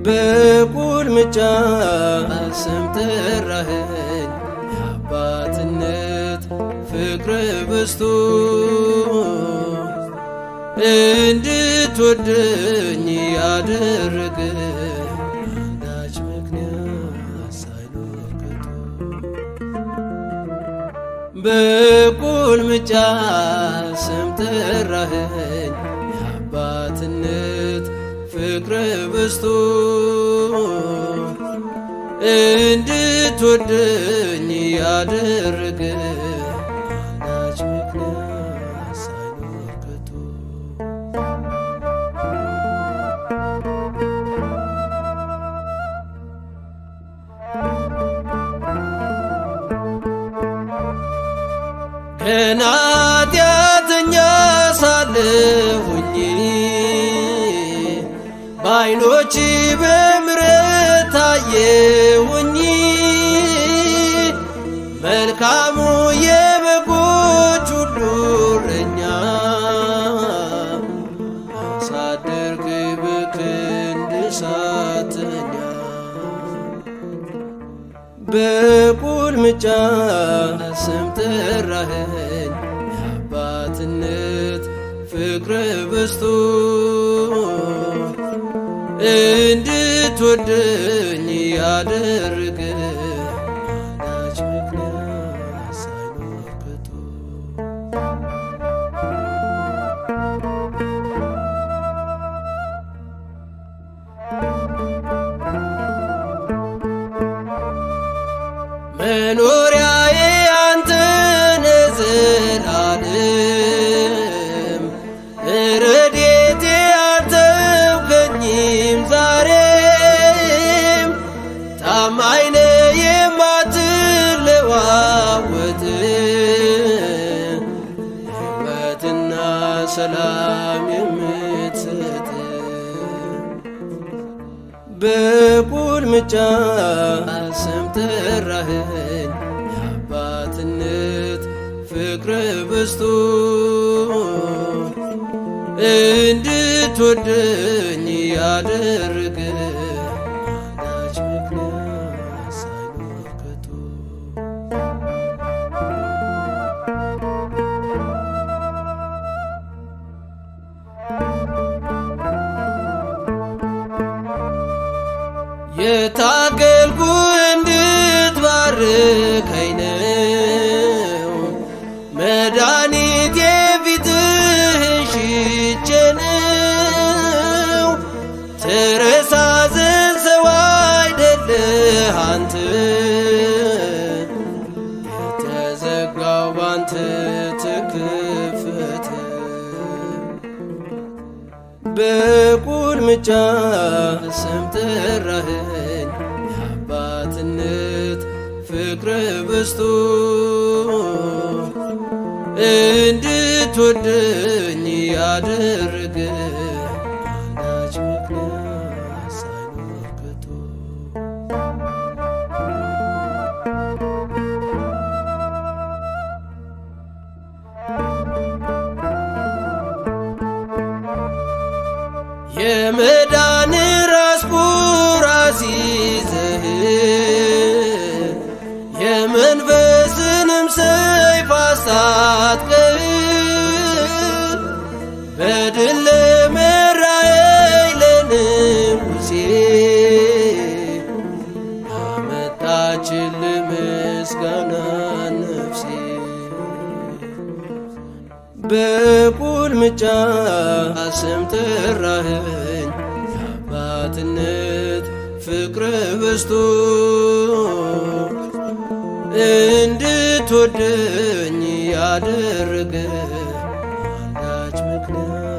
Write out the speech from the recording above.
በቁልምጫ ስም ጠራኸኝ የአባትነት ፍቅር በዝቶ እንድትወደኝ ያደረገ አንዳች ምክንያት ሳይኖር ከቶ በቁልምጫ ስም ጠራኸኝ የአባትነት ፍቅር በዝቶ እንድትወደኝ ያደረገ አንዳች ምክንያት ሳይኖር ከቶ ገና ኃጢአተኛ ሳለሁኝ በዓይኖች በምሕረት ታየሁኝ መልካሙ የበጎች ሁሉ እረኛ አሳደርክ በክንድ ሳትተኛ በቁልምጫ ስም ጠራኸኝ የአባትነት ፍቅር በዝቶ እንድትወደኝ ያደረገ አንዳች ምክንያት ሳይኖር ከቶ መኖሪያዬ አንተ ነህ ዘላለም ረድኤቴ አልተውከኝም ዛሬም ታማኝ ነህ የማትለዋወጥ ሕይወትና ሰላም የምትሰጥ በቁልምጫ ስም ጠራኸኝ የአባትነት ፍቅር በዝቶ እንድትወደኝ ያደረገ አንዳች ምክንያት ሳይኖር ከቶ የታገልኩ እንድትባርከኝ ነው መድኃኒቴ ፊትህን ሽቼ ነው ትረሳ ዘንድ ሰው አይደለህ አንተ የተዘጋው ባንተ ተከፈተ በቁልምጫ ስም ጠራኸኝ የአባትነት ፍቅር በዝቶ እንድትወደኝ ያደረገ አንዳች ምክንያት ሳይኖር ከቶ የመዳን ራስ ቁር አስይዘህ የመንፈስንም ሰይፍ አስታጥቀህ በድል ለመራኸኝ ለንጉሴ አመጣችልህ ምስጋና ነፍሴ በቁልምጫ ስም ጠራኸኝ የአባትነት ፍቅር በዝቶ እንድትወደኝ ያደረገ አንዳች ምክንያት